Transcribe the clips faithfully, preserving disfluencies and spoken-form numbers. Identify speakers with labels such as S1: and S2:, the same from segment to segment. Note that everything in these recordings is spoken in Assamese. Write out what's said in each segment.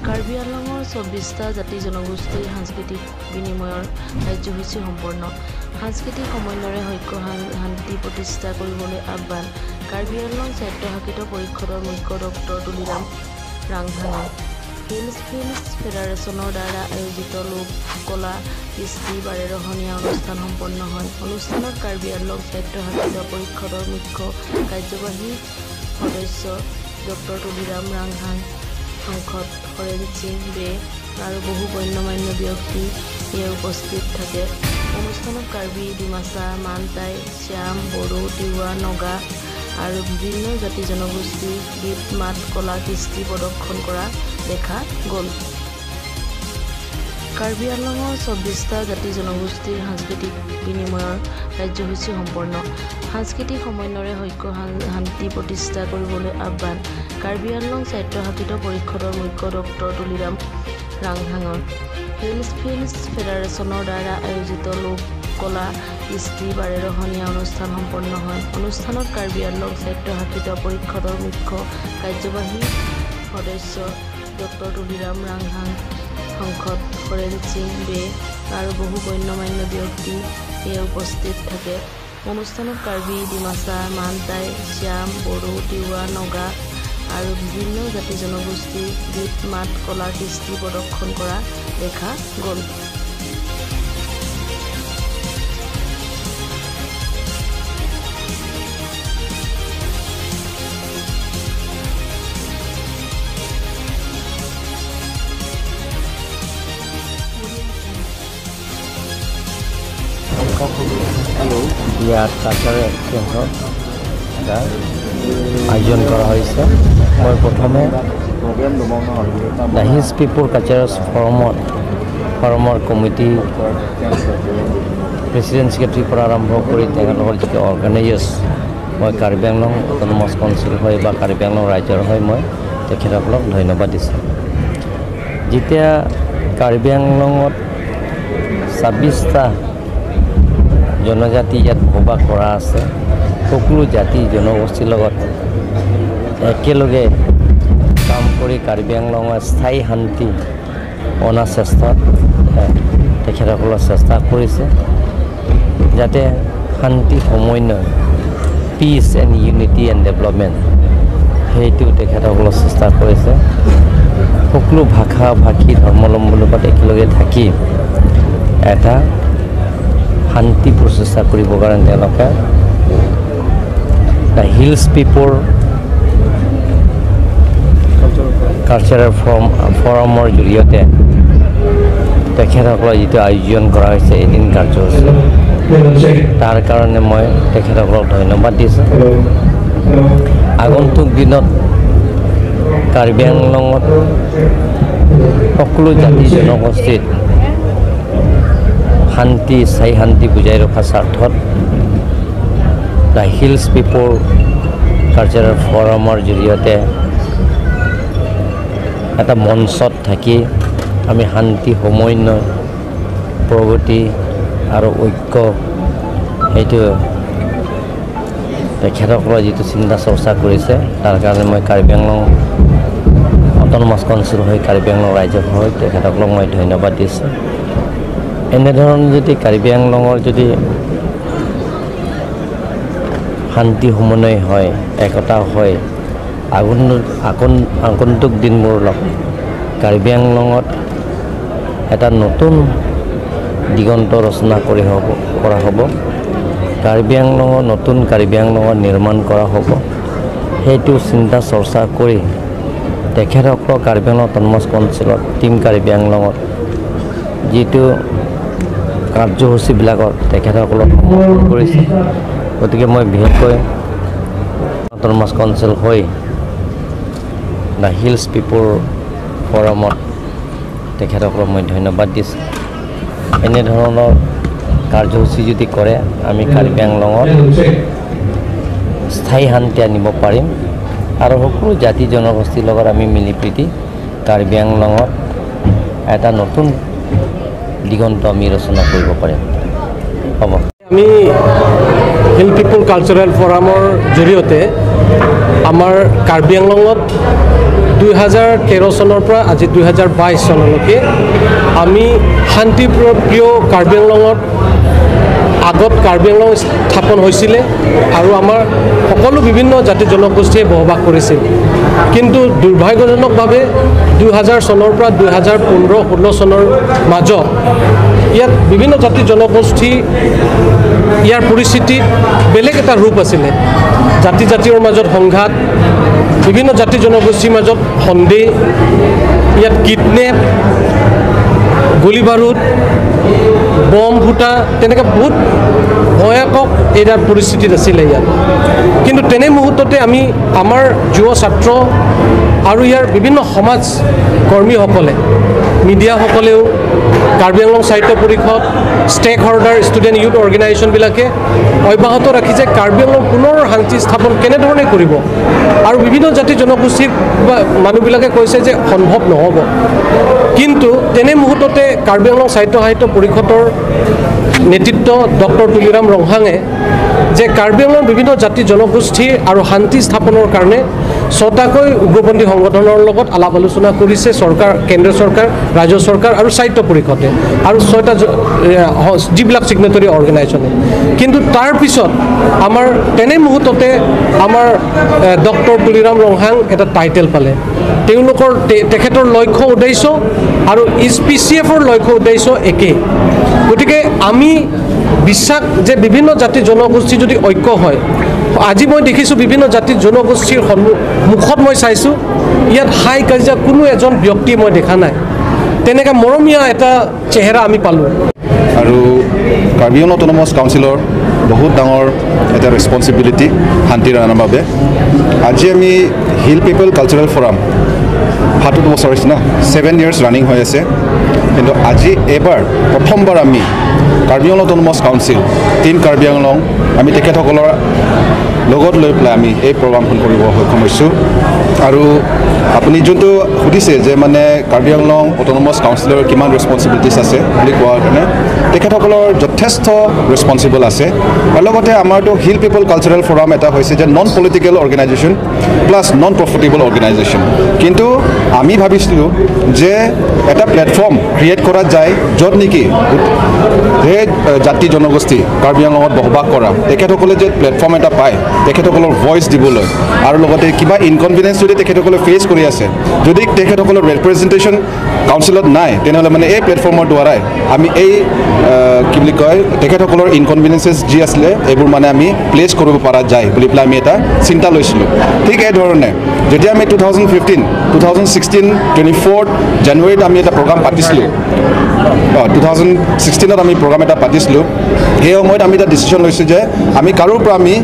S1: কাৰ্বি আংলঙৰ চৌব্বিছটা জাতি জনগোষ্ঠীৰ সাংস্কৃতিক বিনিময়ৰ কাৰ্যসূচী সম্পন্ন। সাংস্কৃতিক সমন্বয়ৰে ঐক্য শান্তি প্ৰতিষ্ঠা কৰিবলৈ আহ্বান। কাৰ্বি আংলং স্বায়ত্তশাসিত পৰিষদৰ মুখ্য ডক্টৰ তুলিৰাম ৰাংহাঙৰ হিলছ ফিল্মছ ফেডাৰেশ্যনৰ দ্বাৰা আয়োজিত লোককলা কৃষ্টি বাৰেৰহণীয়া অনুষ্ঠান সম্পন্ন হয়। অনুষ্ঠানত কাৰ্বি আংলং স্বায়ত্তশাসিত পৰিষদৰ মুখ্য কাৰ্যবাহী সদস্য ডক্টৰ তুলিৰাম ৰাংহাং, সাংসদ হৰেন সিং বে আৰু বহু গণ্যমান্য ব্যক্তি ইয়াত উপস্থিত থাকে। অনুষ্ঠানত কাৰ্বি, ডিমাচা, মানটাই, শ্যাম, বড়ো, তিৱা, নগা আৰু বিভিন্ন জাতি জনগোষ্ঠীৰ গীত মাত কলা কৃষ্টি প্ৰদৰ্শন কৰা দেখা গ'ল। কাৰ্বি আংলঙৰ চৌব্বিছটা জাতি জনগোষ্ঠীৰ সাংস্কৃতিক বিনিময়ৰ কাৰ্যসূচী সম্পন্ন। সাংস্কৃতিক সমন্বয়ৰে ঐক্য শান্তি প্ৰতিষ্ঠা কৰিবলৈ আহ্বান। কাৰ্বি আংলং স্বায়ত্তশাসিত পৰিষদৰ মুখ্য ডক্টৰ তুলিৰাম ৰাংহাঙৰ হিলছ ফিল্মছ ফেডাৰেশ্যনৰ দ্বাৰা আয়োজিত লোককলা কৃষ্টি বাৰেৰহণীয়া অনুষ্ঠান সম্পন্ন হয়। অনুষ্ঠানত কাৰ্বি আংলং স্বায়ত্তশাসিত পৰিষদৰ মুখ্য কাৰ্যবাহী সদস্য ডক্টৰ তুলিৰাম ৰাংহাং, সাংসদ হৰেন সিং বে আৰু বহু গণ্যমান্য ব্যক্তি ইয়াত উপস্থিত থাকে। অনুষ্ঠানত কাৰ্বি, ডিমাচা, মানটাই, শ্যাম, বড়ো, তিৱা, নগা আৰু বিভিন্ন জাতি জনগোষ্ঠীৰ গীত মাত কলা কৃষ্টি প্ৰদৰ্শন কৰা দেখা গ'ল।
S2: ইয়াত কালচাৰেল এক্সচেঞ্জৰ এটা আয়োজন কৰা হৈছে। মই প্ৰথমে দ্য হিলছ পিপল কালচাৰেল ফৰমত ফৰমৰ কমিটি প্ৰেচিডেণ্ট ছেক্ৰেটাৰীৰ পৰা আৰম্ভ কৰি তেখেতসকল যিটো অৰ্গেনাইজাৰ্ছ, মই কাৰ্বি আংলং অট'নমাছ কাউন্সিল হয় বা কাৰ্বি আংলং ৰাইজৰ হয়, মই তেখেতসকলক ধন্যবাদ দিছোঁ। যেতিয়া কাৰ্বি আংলঙত ছাব্বিছটা জনজাতি ইয়াত বসবাস কৰা আছে, সকলো জাতি জনগোষ্ঠীৰ লগত একেলগে কাম কৰি কাৰ্বি আংলঙৰ স্থায়ী শান্তি অনাৰ চেষ্টাত তেখেতসকলৰ চেষ্টা কৰিছে, যাতে শান্তি সমন্বয়, peace and unity and development, সেইটো তেখেতসকলৰ চেষ্টা কৰিছে। সকলো ভাষা ভাষী ধৰ্মাৱলম্বীৰ লগত একেলগে থাকি এটা শান্তি প্ৰচেষ্টা কৰিবৰ কাৰণে তেওঁলোকে the hills people cultural forum ফৰমৰ জৰিয়তে তেখেতসকলৰ যিটো আয়োজন কৰা হৈছে এদিন কাৰ্যসূচী, তাৰ কাৰণে মই তেখেতসকলক ধন্যবাদ দিছোঁ। আগন্তুক দিনত কাৰ্বি আংলঙত সকলো জাতি জনগোষ্ঠীত শান্তি স্থায়ী শান্তি বুজাই ৰখাৰ স্বাৰ্থত দ্য হিলছ পিপল কালচাৰেল ফৰমৰ জৰিয়তে এটা মঞ্চত থাকি আমি শান্তি সমন্বয়, প্ৰগতি আৰু ঐক্য, সেইটো তেখেতসকলৰ যিটো চিন্তা চৰ্চা কৰিছে, তাৰ কাৰণে মই কাৰ্বি আংলং অট'নমাছ কাউন্সিল হৈ কাৰ্বি আংলং ৰাইজক হৈ তেখেতসকলক মই ধন্যবাদ দিছোঁ। এনেধৰণে যদি কাৰ্বি আংলঙৰ যদি শান্তি সমন্বয় হয়, একতা হয়, আগুন আগন আগন্তুক দিনবোৰলৈ কাৰ্বি আংলঙত এটা নতুন দিগন্ত ৰচনা কৰি হ'ব কৰা হ'ব। কাৰ্বি আংলঙৰ নতুন কাৰ্বি আংলঙৰ নিৰ্মাণ কৰা হ'ব। সেইটো চিন্তা চৰ্চা কৰি তেখেতসকলক কাৰ্বি আংলং অট'নমাছ কাউন্সিলত টিম কাৰ্বি আংলঙত যিটো কাৰ্যসূচীবিলাকত তেখেতসকলক সমৰ্থন কৰিছে। গতিকে মই বিশেষকৈ অট'নমাছ কাউন্সিল হৈ দ্য হিলছ পিপল ফৰমত তেখেতসকলক মই ধন্যবাদ দিছোঁ। এনেধৰণৰ কাৰ্যসূচী যদি কৰে, আমি কাৰ্বি আংলঙত স্থায়ী শান্তি আনিব পাৰিম আৰু সকলো জাতি জনগোষ্ঠীৰ লগত আমি মিলি প্ৰীতি কাৰ্বি আংলঙত এটা নতুন দিগন্ত আমি ৰচনা কৰিব পাৰিম। হ'ব।
S3: আমি হিল পিপল কালচাৰেল ফৰামৰ জৰিয়তে আমাৰ কাৰ্বি আংলঙত দুই হাজাৰ তেৰ চনৰ পৰা আজি দুই হাজাৰ বাইছ চনলৈকে আমি শান্তিপ্ৰিয় কাৰ্বি আংলঙত আগত কাৰ্বি আংলং স্থাপন হৈছিলে আৰু আমাৰ সকলো বিভিন্ন জাতি জনগোষ্ঠীয়ে বসবাস কৰিছিল। কিন্তু দুৰ্ভাগ্যজনকভাৱে দুই হাজাৰ চনৰ পৰা দুই হাজাৰ পোন্ধৰ ষোল্ল চনৰ মাজত ইয়াত বিভিন্ন জাতি জনগোষ্ঠী ইয়াৰ পৰিস্থিতি বেলেগ এটা ৰূপ আছিলে। জাতি জাতিৰ মাজত সংঘাত, বিভিন্ন জাতি জনগোষ্ঠীৰ মাজত সন্দেহ, ইয়াত কিডনেপ, গুলি বাৰুদ, বম ফুটা, তেনেকৈ বহুত ভয়ানক এটা পৰিস্থিতিত আছিলে ইয়াত। কিন্তু তেনে মুহূৰ্ততে আমি আমাৰ যুৱ ছাত্ৰ আৰু ইয়াৰ বিভিন্ন সমাজ কৰ্মীসকলে, মিডিয়াসকলেও, কাৰ্বি আংলং সাহিত্য পৰিষদ, ষ্টেক হোল্ডাৰ, ষ্টুডেণ্ট ইউথ অৰ্গেনাইজেশ্যনবিলাকে অব্যাহত ৰাখিছে কাৰ্বি আংলং পুনৰ শান্তি স্থাপন কেনেধৰণে কৰিব। আৰু বিভিন্ন জাতি জনগোষ্ঠীৰ বা মানুহবিলাকে কৈছে যে সম্ভৱ নহ'ব। কিন্তু তেনে মুহূৰ্ততে কাৰ্বি আংলং সাহিত্য সাহিত্য পৰিষদৰ নেতৃত্ব ডক্টৰ তুলিৰাম ৰংহাঙে যে কাৰ্বি আংলং বিভিন্ন জাতি জনগোষ্ঠী আৰু শান্তি স্থাপনৰ কাৰণে ছটাকৈ উগ্ৰপন্থী সংগঠনৰ লগত আলাপ আলোচনা কৰিছে চৰকাৰ, কেন্দ্ৰীয় চৰকাৰ, ৰাজ্য চৰকাৰ আৰু সাহিত্য পৰিষদে আৰু ছয়টা যিবিলাক ছিগনেটৰী অৰ্গেনাইজেশ্যনে। কিন্তু তাৰপিছত আমাৰ তেনে মুহূৰ্ততে আমাৰ ডক্টৰ তুলিৰাম ৰংহাং এটা টাইটেল পালে। তেওঁলোকৰ তেখেতৰ লক্ষ্য উদ্দেশ্য আৰু ইছ পি চি এফৰ লক্ষ্য উদ্দেশ্য একেই। গতিকে আমি বিশ্বাস যে বিভিন্ন জাতি জনগোষ্ঠী যদি ঐক্য হয়, আজি মই দেখিছোঁ বিভিন্ন জাতি জনগোষ্ঠীৰ মুখত মই চাইছোঁ ইয়াত হাই কাজিয়া কোনো এজন ব্যক্তি মই দেখা নাই। তেনেকৈ মৰমীয়া এটা চেহেৰা আমি পালোঁ।
S4: আৰু কাৰ্বি আংলং অট'নমাছ কাউন্সিলৰ বহুত ডাঙৰ এটা ৰেছপনচিবিলিটি শান্তিৰ আনাৰ বাবে। আজি আমি হিল পিপল কালচাৰেল ফৰাম সাতত বছৰ হৈছে না, ছেভেন ইয়াৰ্ছ ৰানিং হৈ আছে। কিন্তু আজি এবাৰ প্ৰথমবাৰ আমি Karbi Anglong autonomous council, team Karbi Anglong, আমি তেখেতসকলৰ লগত লৈ পেলাই আমি এই প্ৰগ্ৰামখন কৰিব সক্ষম হৈছোঁ। আৰু আপুনি যোনটো সুধিছে যে মানে কাৰ্বি আংলং অট'নমাছ কাউন্সিলৰ কিমান ৰেছপনচিবিলিটিছ আছে বুলি কোৱাৰ কাৰণে, তেখেতসকলৰ যথেষ্ট ৰেছপনচিবল আছে। আৰু লগতে আমাৰতো হিল পিপল কালচাৰেল ফৰাম এটা হৈছে যে non political organisation plus non profitable organisation. কিন্তু আমি ভাবিছিলোঁ যে এটা প্লেটফৰ্ম ক্ৰিয়েট কৰা যায় য'ত নেকি সেই জাতি জনগোষ্ঠী কাৰ্বি আংলঙত বসবাস কৰা তেখেতসকলে যে প্লেটফৰ্ম এটা পায় তেখেতসকলৰ ভইচ দিবলৈ, আৰু লগতে কিবা ইনকনভিনিয়েঞ্চ যদি তেখেতসকলে ফেচ কৰি আছে, যদি তেখেতসকলৰ ৰিপ্ৰেজেণ্টেশ্যন কাউন্সিলত নাই, তেনেহ'লে মানে এই প্লেটফৰ্মৰ দ্বাৰাই আমি এই কি বুলি কয় তেখেতসকলৰ ইনকনভিনিয়েঞ্চেছ যি আছিলে এইবোৰ মানে আমি প্লেচ কৰিব পৰা যায় বুলি পেলাই আমি এটা চিন্তা লৈছিলোঁ। ঠিক এইধৰণে যেতিয়া আমি two thousand fifteen two thousand sixteen twenty fourth জানুৱাৰীত আমি এটা প্ৰগ্ৰাম পাতিছিলোঁ, টু থাউজেণ্ড ছিক্সটিনত আমি প্ৰগ্ৰাম এটা পাতিছিলোঁ। সেই সময়ত আমি এটা ডিচিশ্যন লৈছোঁ যে আমি কাৰোৰ পৰা আমি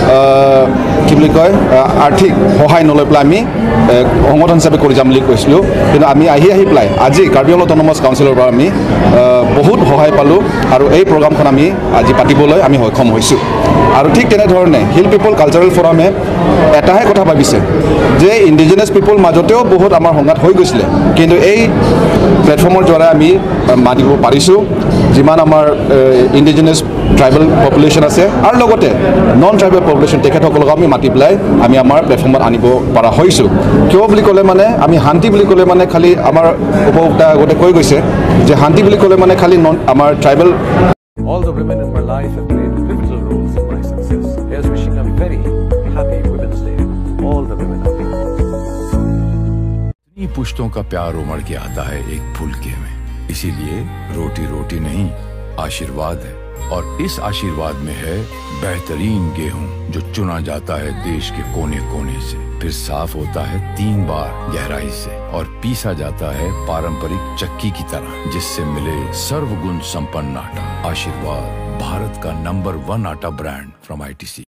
S4: কি বুলি কয় আৰ্থিক সহায় নলৈ পেলাই আমি সংগঠন হিচাপে কৰি যাম বুলি কৈছিলোঁ। কিন্তু আমি আহি আহি পেলাই আজি কাৰ্বি আংলং অট'নমাছ কাউন্সিলৰ পৰা আমি বহুত সহায় পালোঁ আৰু এই প্ৰগ্ৰামখন আমি আজি পাতিবলৈ আমি সক্ষম হৈছোঁ। আৰু ঠিক তেনেধৰণে হিল পিপল কালচাৰেল ফৰামে এটাহে কথা ভাবিছে যে ইণ্ডিজিনাছ পিপল মাজতেও বহুত আমাৰ সংঘাত হৈ গৈছিলে, কিন্তু এই প্লেটফৰ্মৰ দ্বাৰা আমি মাতিব পাৰিছোঁ যিমান আমাৰ ইণ্ডিজিনাছ ট্ৰাইবেল পপুলেশ্যন আছে আৰু লগতে নন ট্ৰাইবেল পপুলেশ্যন তেখেতসকলক আমি মাতি পেলাই আমি আমাৰ প্লেটফৰ্মত আনিব পৰা হৈছোঁ। কিয় বুলি ক'লে মানে আমি শান্তি বুলি ক'লে মানে খালি আমাৰ উপভোক্তা আগতে কৈ গৈছে যে শান্তি বুলি ক'লে মানে খালি নন আমাৰ tribal.
S5: All the women in my life have played pivotal roles in my success. Here's wishing a very happy Women's Day. All the women out there.
S6: इतनी पुश्तों का प्यार उमड़ के आता है एक फुलके में, इसीलिए रोटी रोटी नहीं आशीर्वाद है। और इस आशीर्वाद में है बेहतरीन गेहूं जो चुना जाता है देश के कोने कोने से, फिर साफ होता है तीन बार गहराई से और पीसा जाता है पारंपरिक चक्की की तरह, जिससे मिले सर्वगुण संपन्न आटा। आशीर्वाद, भारत का नंबर वन आटा brand from I T C.